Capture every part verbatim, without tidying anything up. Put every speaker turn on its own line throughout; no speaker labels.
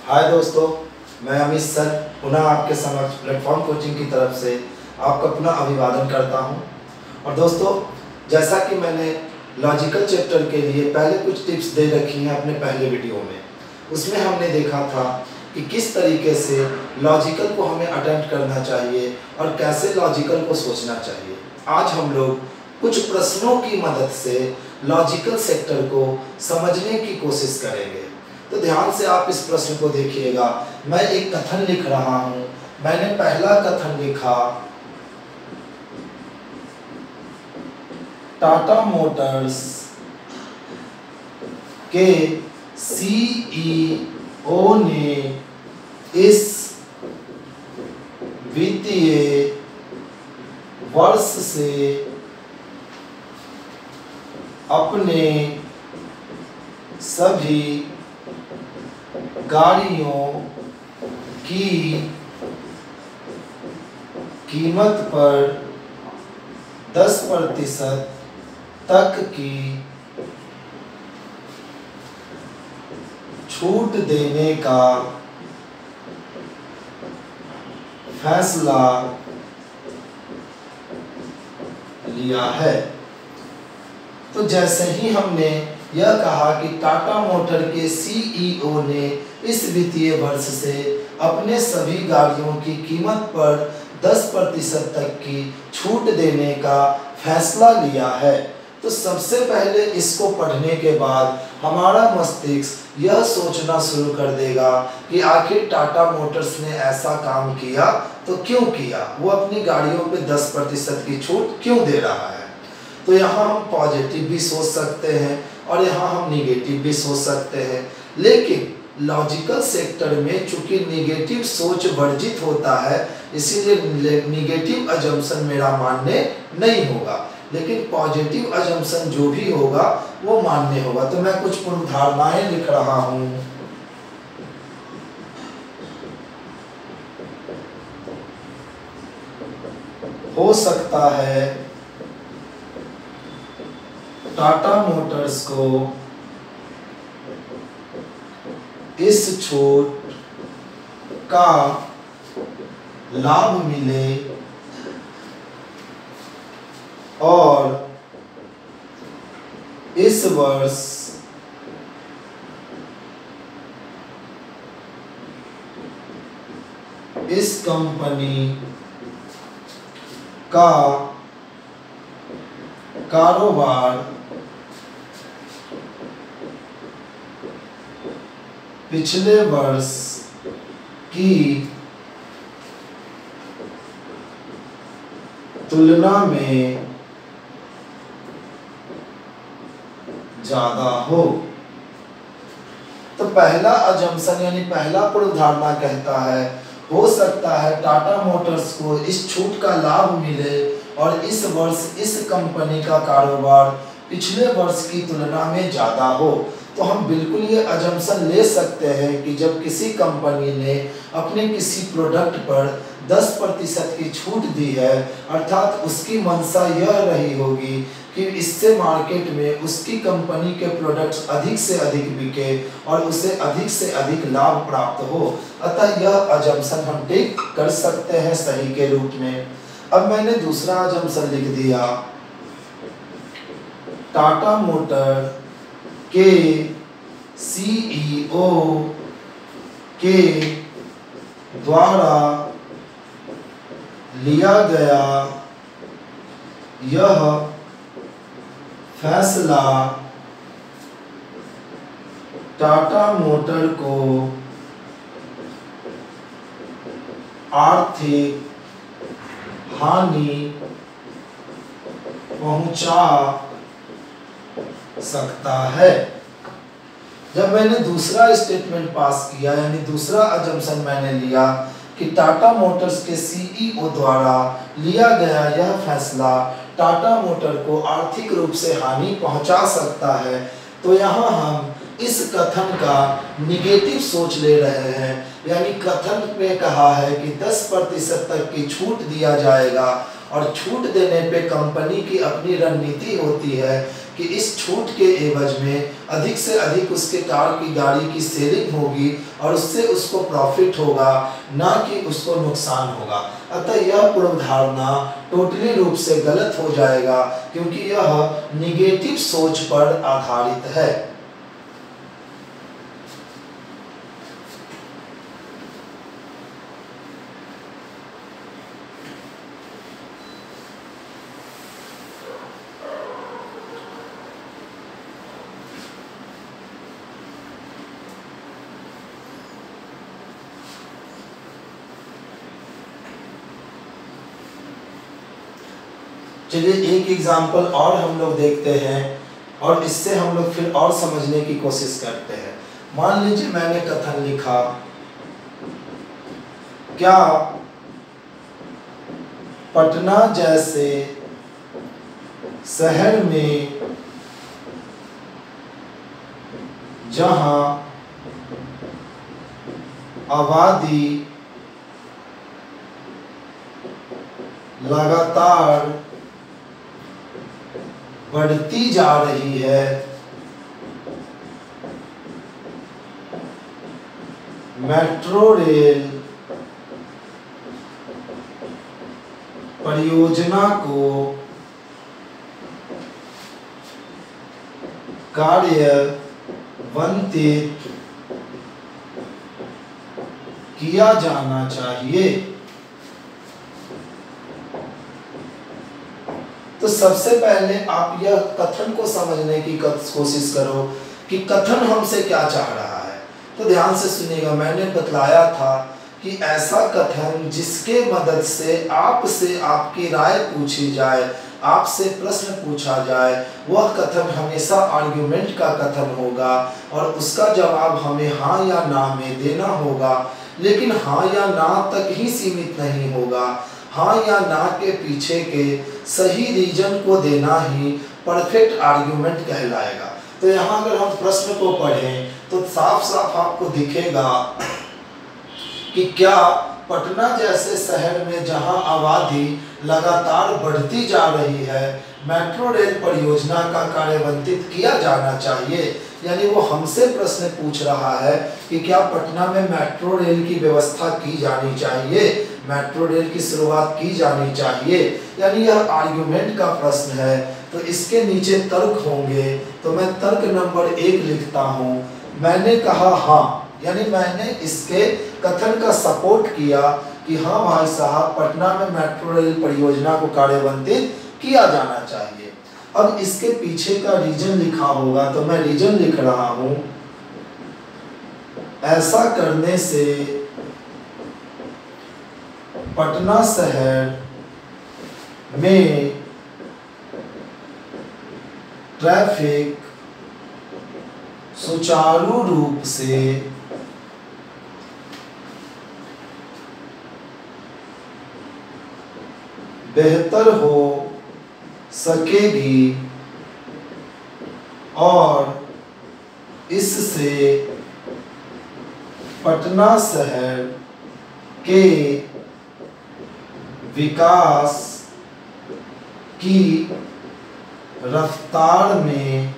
हाय दोस्तों, मैं अमित सर पुनः आपके समक्ष प्लेटफॉर्म कोचिंग की तरफ से आपका पुनः अभिवादन करता हूं। और दोस्तों, जैसा कि मैंने लॉजिकल चैप्टर के लिए पहले कुछ टिप्स दे रखी हैं अपने पहले वीडियो में, उसमें हमने देखा था कि किस तरीके से लॉजिकल को हमें अटेम्प्ट करना चाहिए और कैसे लॉजिकल को सोचना चाहिए। आज हम लोग कुछ प्रश्नों की मदद से लॉजिकल सेक्टर को समझने की कोशिश करेंगे। तो ध्यान से आप इस प्रश्न को देखिएगा। मैं एक कथन लिख रहा हूं। मैंने पहला कथन लिखा, टाटा मोटर्स के सीईओ ने इस वित्तीय वर्ष से अपने सभी गाड़ियों की कीमत पर दस प्रतिशत तक की छूट देने का फैसला लिया है। तो जैसे ही हमने यह कहा कि टाटा मोटर के सीईओ ने इस वित्तीय वर्ष से अपने सभी गाड़ियों की कीमत पर दस प्रतिशत तक की छूट देने का फैसला लिया है, तो सबसे पहले इसको पढ़ने के बाद हमारा मस्तिष्क यह सोचना शुरू कर देगा कि आखिर टाटा मोटर्स ने ऐसा काम किया तो क्यों किया, वो अपनी गाड़ियों पे दस प्रतिशत की छूट क्यों दे रहा है। तो यहाँ हम पॉजिटिव भी सोच सकते हैं और यहाँ हम निगेटिव भी सोच सकते हैं, लेकिन लॉजिकल सेक्टर में चूंकि निगेटिव सोच वर्जित होता है, इसीलिए निगेटिव अजम्पशन मेरा मान्य नहीं होगा, लेकिन पॉजिटिव अजम्पशन जो भी होगा वो मान्य होगा। तो मैं कुछ पूर्व धारणाएं लिख रहा हूं। हो सकता है टाटा मोटर्स को इस छूट का लाभ मिले और इस वर्ष इस कंपनी का कारोबार पिछले वर्ष की तुलना में ज्यादा हो। तो पहला अजम्पशन यानी पहला पूर्व धारणा कहता है, हो सकता है टाटा मोटर्स को इस छूट का लाभ मिले और इस वर्ष इस कंपनी का कारोबार पिछले वर्ष की तुलना में ज्यादा हो। तो हम बिल्कुल ये अजम्पशन ले सकते हैं कि जब किसी कंपनी ने अपने किसी प्रोडक्ट पर दस प्रतिशत की छूट दी है, अर्थात उसकी मंशा यह रही होगी कि इससे मार्केट में उसकी कंपनी के प्रोडक्ट्स अधिक से अधिक बिके और उसे अधिक से अधिक लाभ प्राप्त हो। अतः यह अजम्पशन हम टिक कर सकते हैं सही के रूप में। अब मैंने दूसरा अजम्पशन लिख दिया, टाटा मोटर के सीईओ के द्वारा लिया गया यह फैसला टाटा मोटर को आर्थिक हानि पहुंचा सकता है। जब मैंने दूसरा स्टेटमेंट पास किया यानी दूसरा अजम्पशन मैंने लिया कि टाटा मोटर्स के सीईओ द्वारा लिया गया यह फैसला टाटा मोटर को आर्थिक रूप से हानि पहुंचा सकता है, तो यहाँ हम इस कथन का निगेटिव सोच ले रहे हैं। यानी कथन में कहा है कि दस प्रतिशत तक की छूट दिया जाएगा और छूट देने पे कंपनी की अपनी रणनीति होती है कि इस छूट के एवज में अधिक से अधिक उसके कार की गाड़ी की सेलिंग होगी और उससे उसको प्रॉफिट होगा, ना कि उसको नुकसान होगा। अतः यह पूर्व धारणा टोटली रूप से गलत हो जाएगा, क्योंकि यह निगेटिव सोच पर आधारित है। चलिए एक एग्जाम्पल और हम लोग देखते हैं और इससे हम लोग फिर और समझने की कोशिश करते हैं। मान लीजिए मैंने कथन लिखा, क्या पटना जैसे शहर में जहां आबादी लगातार बढ़ती जा रही है, मेट्रो रेल परियोजना को कार्यान्वित किया जाना चाहिए। तो सबसे पहले आप यह कथन को समझने की कोशिश करो कि कथन हमसे क्या चाह रहा है। तो ध्यान से सुनिएगा, मैंने बतलाया था कि ऐसा कथन जिसके मदद से आपसे आपकी राय पूछी जाए, आपसे प्रश्न पूछा जाए, वह कथन हमेशा आर्गुमेंट का कथन होगा और उसका जवाब हमें हाँ या ना में देना होगा। लेकिन हाँ या ना तक ही सीमित नहीं होगा, हाँ या ना के पीछे के सही रीजन को देना ही परफेक्ट आर्गुमेंट कहलाएगा। तो यहाँ अगर हम प्रश्न को पढ़ें तो साफ साफ आपको दिखेगा कि क्या पटना जैसे शहर में जहां आबादी लगातार बढ़ती जा रही है, मेट्रो रेल परियोजना का कार्यान्वित किया जाना चाहिए। यानी वो हमसे प्रश्न पूछ रहा है कि क्या पटना में मेट्रो रेल की व्यवस्था की जानी चाहिए, मेट्रो रेल की शुरुआत की जानी चाहिए। यानी यह आर्गुमेंट का प्रश्न है, तो इसके नीचे तर्क होंगे। तो मैं तर्क नंबर एक लिखता हूँ, मैंने कहा हाँ, यानी मैंने इसके कथन का सपोर्ट किया कि हाँ भाई साहब, पटना में मेट्रो रेल परियोजना को कार्यान्वित किया जाना चाहिए। अब इसके पीछे का रीजन लिखा होगा, तो मैं रीजन लिख रहा हूं, ऐसा करने से पटना शहर में ट्रैफिक सुचारू रूप से बेहतर हो सकेगी और इससे पटना शहर के विकास की रफ्तार में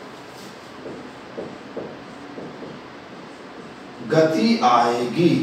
गति आएगी।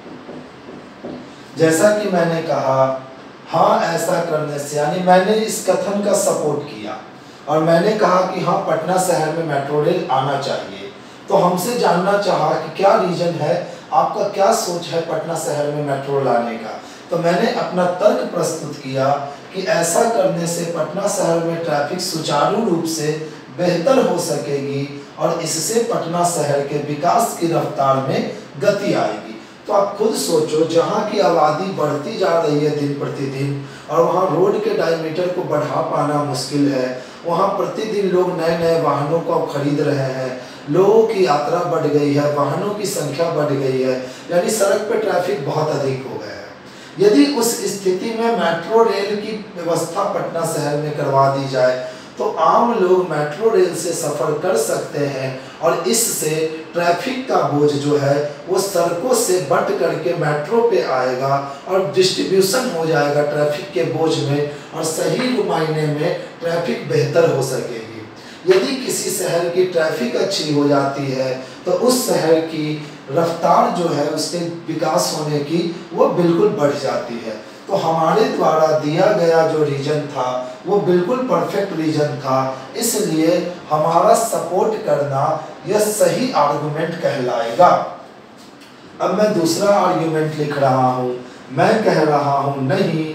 जैसा कि मैंने कहा, हाँ ऐसा करने से, यानी मैंने इस कथन का सपोर्ट किया और मैंने कहा कि हाँ पटना शहर में मेट्रो रेल आना चाहिए। तो हमसे जानना चाहा कि क्या रीजन है, आपका क्या सोच है पटना शहर में मेट्रो लाने का। तो मैंने अपना तर्क प्रस्तुत किया कि ऐसा करने से पटना शहर में ट्रैफिक सुचारू रूप से बेहतर हो सकेगी और इससे पटना शहर के विकास की रफ्तार में गति आएगी। तो आप खुद सोचो, जहाँ की आबादी बढ़ती जा रही है दिन प्रतिदिन और वहाँ रोड के डायमीटर को बढ़ा पाना मुश्किल है, वहाँ प्रतिदिन लोग नए नए वाहनों को खरीद रहे हैं, लोगों की यात्रा बढ़ गई है, वाहनों की संख्या बढ़ गई है, यानी सड़क पर ट्रैफिक बहुत अधिक हो गया है। यदि उस स्थिति में मेट्रो रेल की व्यवस्था पटना शहर में करवा दी जाए तो आम लोग मेट्रो रेल से सफ़र कर सकते हैं और इससे ट्रैफिक का बोझ जो है वो सड़कों से बट करके मेट्रो पे आएगा और डिस्ट्रीब्यूशन हो जाएगा ट्रैफिक के बोझ में और सही मायने में ट्रैफिक बेहतर हो सकेगी। यदि किसी शहर की ट्रैफिक अच्छी हो जाती है तो उस शहर की रफ्तार जो है उसके विकास होने की वो बिल्कुल बढ़ जाती है। तो हमारे द्वारा दिया गया जो रीजन था वो बिल्कुल परफेक्ट रीजन था, इसलिए हमारा सपोर्ट करना यह सही आर्गुमेंट कहलाएगा। अब मैं दूसरा आर्गुमेंट लिख रहा हूं, मैं कह रहा हूं नहीं,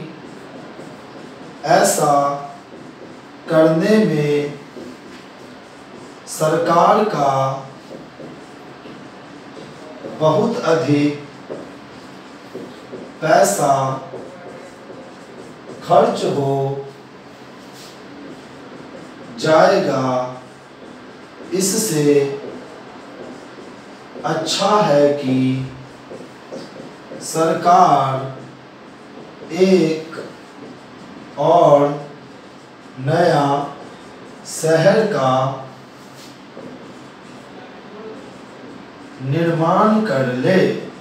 ऐसा करने में सरकार का बहुत अधिक पैसा खर्च हो जाएगा, इससे अच्छा है कि सरकार एक और नया शहर का निर्माण कर ले।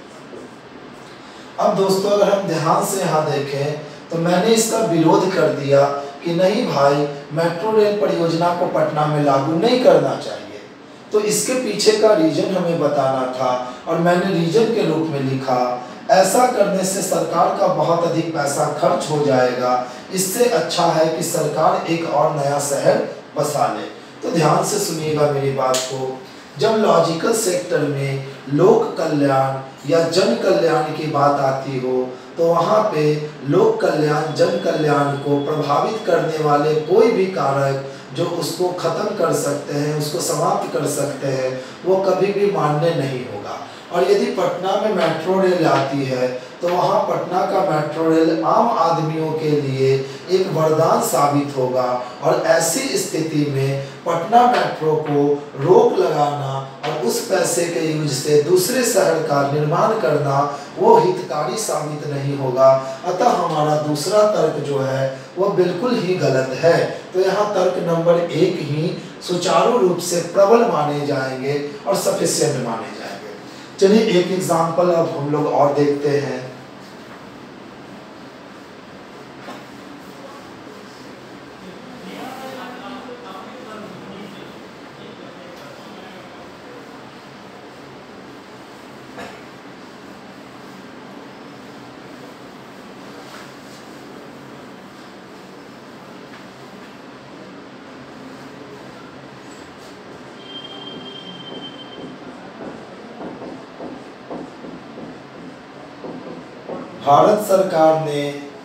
अब दोस्तों अगर हम ध्यान से यहाँ देखें तो मैंने इसका विरोध कर दिया कि नहीं भाई, मेट्रो रेल परियोजना को पटना में लागू नहीं करना चाहिए। तो इसके पीछे का रीजन हमें बताना था और मैंने रीजन के रूप में लिखा, ऐसा करने से सरकार का बहुत अधिक पैसा खर्च हो जाएगा, इससे अच्छा है कि सरकार एक और नया शहर बसा ले। तो ध्यान से सुनिएगा मेरी बात को। जब लॉजिकल सेक्टर में लोक कल्याण या जन कल्याण की बात आती हो तो वहाँ पे लोक कल्याण जन कल्याण को प्रभावित करने वाले कोई भी कारक जो उसको खत्म कर सकते हैं, उसको समाप्त कर सकते हैं, वो कभी भी मान्य नहीं होगा। और यदि पटना में मेट्रो रेल आती है तो वहाँ पटना का मेट्रो रेल आम आदमियों के लिए एक वरदान साबित होगा और ऐसी स्थिति में पटना मेट्रो को रोक लगाना और उस पैसे के यूज से दूसरे शहर का निर्माण करना वो हितकारी साबित नहीं होगा। अतः हमारा दूसरा तर्क जो है वो बिल्कुल ही गलत है। तो यहाँ तर्क नंबर एक ही सुचारू रूप से प्रबल माने जाएंगे और सफिशिएंट माने जाएंगे। चलिए एक एग्जाम्पल अब हम लोग और देखते हैं। भारत सरकार ने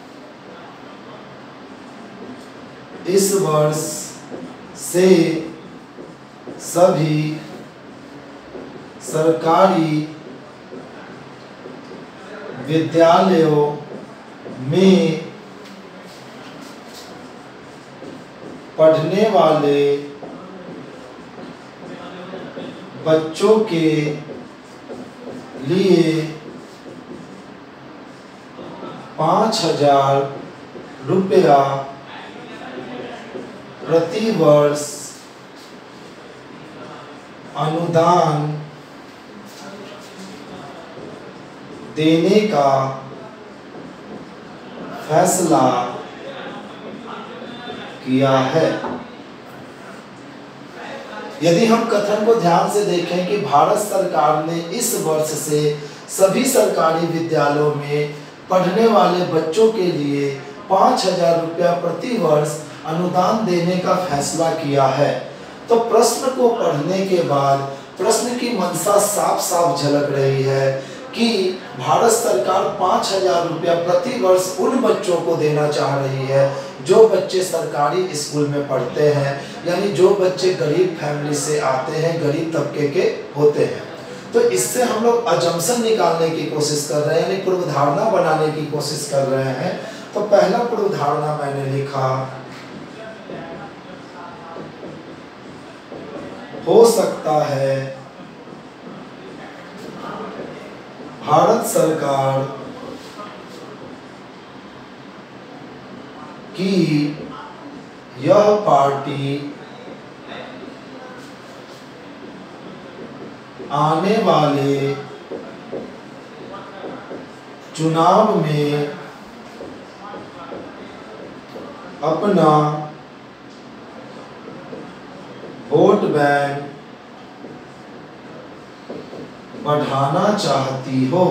इस वर्ष से सभी सरकारी विद्यालयों में पढ़ने वाले बच्चों के लिए पाँच हजार रुपया प्रति वर्ष अनुदान देने का फैसला किया है। यदि हम कथन को ध्यान से देखें कि भारत सरकार ने इस वर्ष से सभी सरकारी विद्यालयों में पढ़ने वाले बच्चों के लिए पाँच हजार रुपया प्रति वर्ष अनुदान देने का फैसला किया है, तो प्रश्न को पढ़ने के बाद प्रश्न की मंशा साफ साफ झलक रही है कि भारत सरकार पाँच हजार रुपया प्रति वर्ष उन बच्चों को देना चाह रही है जो बच्चे सरकारी स्कूल में पढ़ते हैं, यानी जो बच्चे गरीब फैमिली से आते हैं, गरीब तबके के होते हैं। तो इससे हम लोग अजम्पशन निकालने की कोशिश कर रहे हैं, यानी पूर्व धारणा बनाने की कोशिश कर रहे हैं। तो पहला पूर्व धारणा मैंने लिखा, हो सकता है भारत सरकार की यह पार्टी आने वाले चुनाव में अपना वोट बैंक बढ़ाना चाहती हो।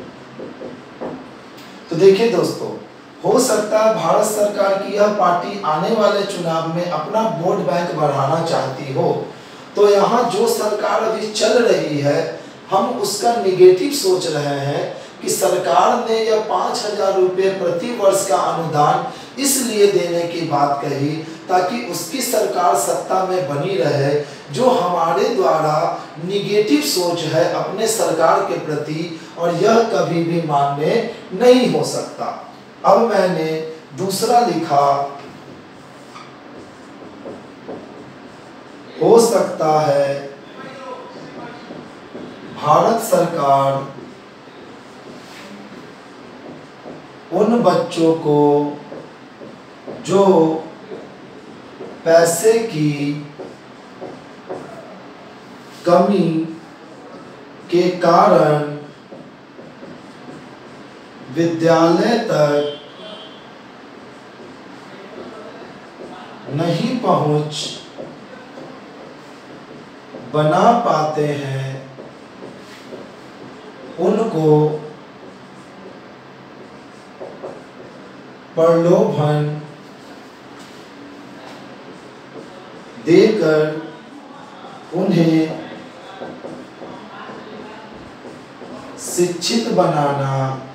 तो देखिए दोस्तों, हो सकता है भारत सरकार की यह पार्टी आने वाले चुनाव में अपना वोट बैंक बढ़ाना चाहती हो। तो यहाँ जो सरकार अभी चल रही है, हम उसका निगेटिव सोच रहे हैं कि सरकार ने यह पाँच हजार रुपये प्रति वर्ष का अनुदान इसलिए देने की बात कही ताकि उसकी सरकार सत्ता में बनी रहे, जो हमारे द्वारा निगेटिव सोच है अपने सरकार के प्रति, और यह कभी भी मान्य नहीं हो सकता। अब मैंने दूसरा लिखा, हो सकता है भारत सरकार उन बच्चों को जो पैसे की कमी के कारण विद्यालय तक नहीं पहुंच बना पाते हैं, उनको प्रलोभन देकर उन्हें शिक्षित बनाना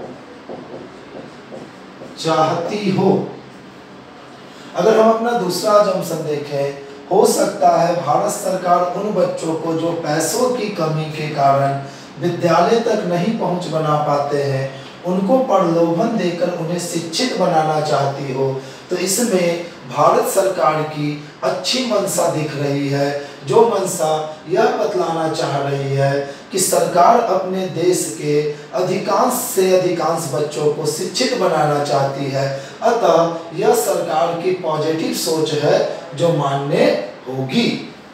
चाहती हो। अगर हम अपना दूसरा अजम्पशन देखें, हो सकता है भारत सरकार उन बच्चों को जो पैसों की कमी के कारण विद्यालय तक नहीं पहुंच बना पाते हैं, उनको प्रलोभन देकर उन्हें शिक्षित बनाना चाहती हो। तो इसमें भारत सरकार की अच्छी मंशा दिख रही है, जो मंशा यह बतलाना चाह रही है कि सरकार अपने देश के अधिकांश से अधिकांश बच्चों को शिक्षित बनाना चाहती है। अतः यह सरकार की पॉजिटिव सोच है जो मान्य होगी।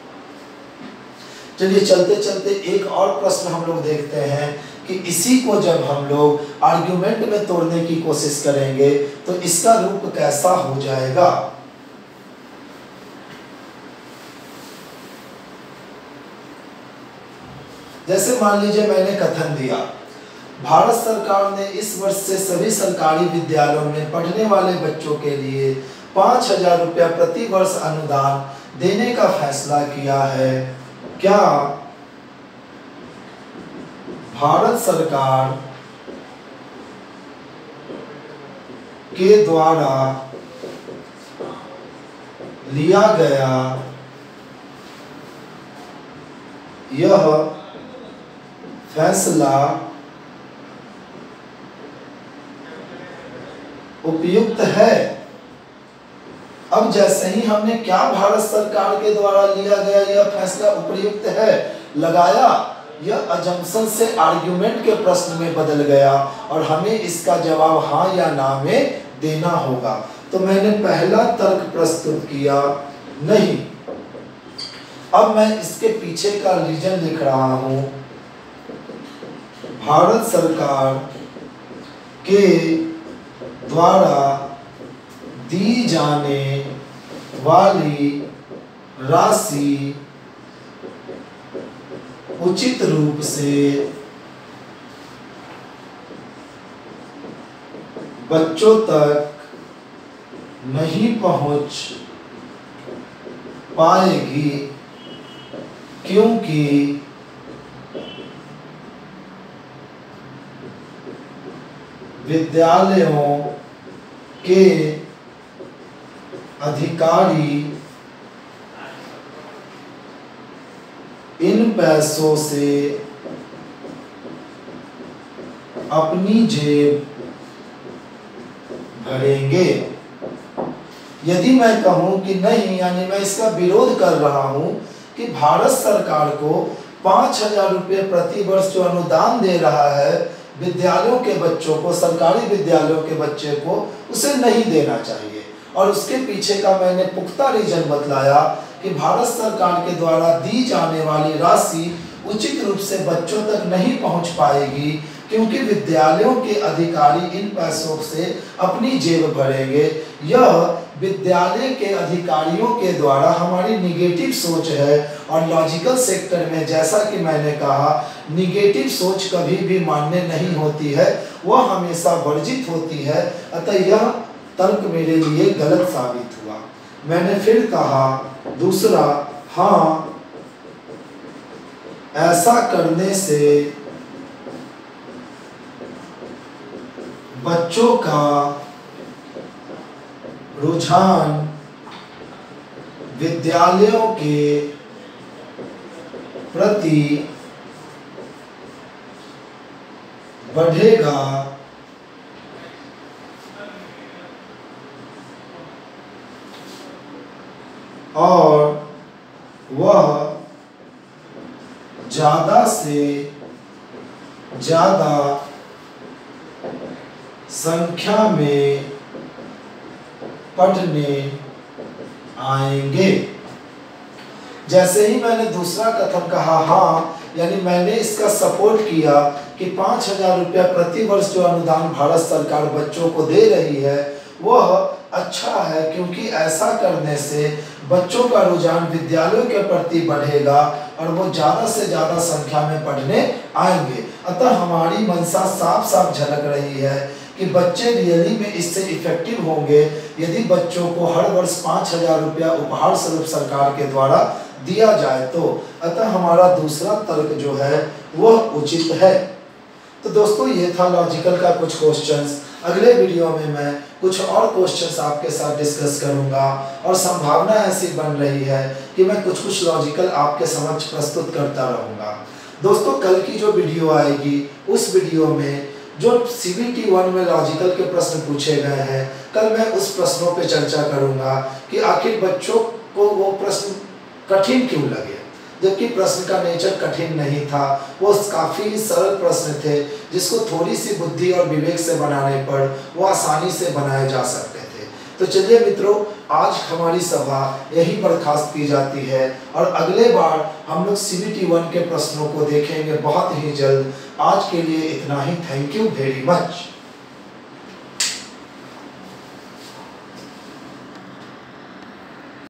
चलिए चलते चलते एक और प्रश्न हम लोग देखते हैं कि इसी को जब हम लोग आर्गुमेंट में तोड़ने की कोशिश करेंगे तो इसका रूप कैसा हो जाएगा। जैसे मान लीजिए मैंने कथन दिया, भारत सरकार ने इस वर्ष से सभी सरकारी विद्यालयों में पढ़ने वाले बच्चों के लिए पाँच हजार रुपया प्रति वर्ष अनुदान देने का फैसला किया है। क्या भारत सरकार के द्वारा लिया गया यह फैसला उपयुक्त है? अब जैसे ही हमने क्या भारत सरकार के द्वारा लिया गया यह फैसला उपयुक्त है लगाया, यह अजम्पशन से आर्गुमेंट के प्रश्न में बदल गया और हमें इसका जवाब हाँ या ना में देना होगा। तो मैंने पहला तर्क प्रस्तुत किया नहीं। अब मैं इसके पीछे का रीजन लिख रहा हूं। भारत सरकार के द्वारा दी जाने वाली राशि उचित रूप से बच्चों तक नहीं पहुंच पाएगी, क्योंकि विद्यालयों के अधिकारी इन पैसों से अपनी जेब भरेंगे। यदि मैं कहूं कि नहीं, यानी मैं इसका विरोध कर रहा हूं कि भारत सरकार को पाँच हजार रुपये प्रति वर्ष जो अनुदान दे रहा है विद्यालयों के बच्चों को, सरकारी विद्यालयों के बच्चे को, उसे नहीं देना चाहिए। और उसके पीछे का मैंने पुख्ता रीजन बतलाया कि भारत सरकार के द्वारा दी जाने वाली राशि उचित रूप से बच्चों तक नहीं पहुंच पाएगी, क्योंकि विद्यालयों के अधिकारी इन पैसों से अपनी जेब भरेंगे। यह विद्यालय के अधिकारियों के द्वारा हमारी निगेटिव सोच है, और लॉजिकल सेक्टर में जैसा कि मैंने कहा निगेटिव सोच कभी भी मान्य नहीं होती है, वह हमेशा वर्जित होती है। अतः यह तर्क मेरे लिए गलत साबित हुआ। मैंने फिर कहा दूसरा, हाँ ऐसा करने से बच्चों का रुझान विद्यालयों के प्रति बढ़ेगा और वह ज्यादा से ज्यादा संख्या में पढ़ने आएंगे। जैसे ही मैंने दूसरा कथन कहा हाँ, यानी मैंने इसका सपोर्ट किया कि पाँच हजार रुपया प्रति वर्ष जो अनुदान भारत सरकार बच्चों को दे रही है वह अच्छा है, क्योंकि ऐसा करने से बच्चों का रुझान विद्यालयों के प्रति बढ़ेगा और वो ज़्यादा से ज़्यादा संख्या में पढ़ने आएंगे। अतः हमारी मंशा साफ साफ झलक रही है कि बच्चे रियली में इससे इफेक्टिव होंगे यदि बच्चों को हर वर्ष पाँच हजार रुपया उपहार स्वरूप सरकार के द्वारा दिया जाए तो। अतः हमारा दूसरा तर्क जो है वह उचित है। तो दोस्तों ये था लॉजिकल का कुछ क्वेश्चंस। अगले वीडियो में मैं कुछ और क्वेश्चंस आपके साथ डिस्कस करूंगा, और संभावना ऐसी बन रही है कि मैं कुछ कुछ लॉजिकल आपके समक्ष प्रस्तुत करता रहूंगा। दोस्तों कल की जो वीडियो आएगी उस वीडियो में जो सी बी टी वन में लॉजिकल के प्रश्न पूछे गए हैं, कल मैं उस प्रश्नों पे चर्चा करूंगा कि आखिर बच्चों को वो प्रश्न कठिन क्यों लगे, जबकि प्रश्न का नेचर कठिन नहीं था, वो काफ़ी सरल प्रश्न थे जिसको थोड़ी सी बुद्धि और विवेक से बनाने पर वो आसानी से बनाए जा सकते थे। तो चलिए मित्रों, आज हमारी सभा यही बर्खास्त की जाती है और अगले बार हम लोग सी बी टी वन के प्रश्नों को देखेंगे बहुत ही जल्द। आज के लिए इतना ही। Thank you very much.